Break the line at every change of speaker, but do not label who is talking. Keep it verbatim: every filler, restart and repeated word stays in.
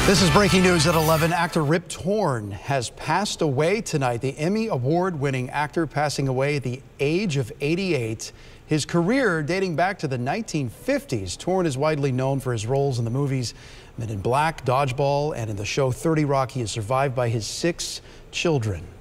This is breaking news at eleven. Actor Rip Torn has passed away tonight. The Emmy Award-winning actor passing away at the age of eighty-eight. His career dating back to the nineteen fifties. Torn is widely known for his roles in the movies Men in Black, Dodgeball, and in the show thirty Rock. He is survived by his six children.